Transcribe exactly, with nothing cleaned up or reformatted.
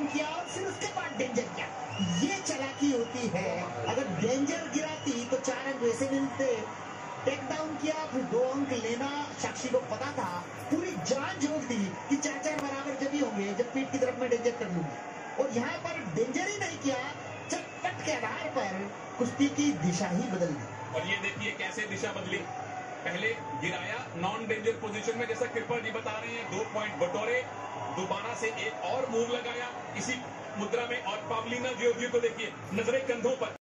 किया और फिर उसके बाद डेंजर किया। ये चालाकी होती है। अगर डेंजर गिराती तो चार अंक वैसे मिलते। टेक डाउन किया, फिर दो अंक लेना साक्षी को पता था। पूरी जान झोंक दी कि चार चार बराबर जब ही होंगे जब पीठ की तरफ में डेंजर कर लूंगी, और यहाँ पर डेंजर ही नहीं किया, चटपट के आधार पर कुश्ती की दिशा ही बदल दी। और ये देखिए कैसे दिशा बदली। पहले गिराया नॉन डेंजर पोजीशन में, जैसा कृपा जी बता रहे हैं, दो पॉइंट बटोरे, दोबारा से एक और मूव लगाया इसी मुद्रा में, और पावलिना जियोर्जियो को देखिए नजरे कंधों पर।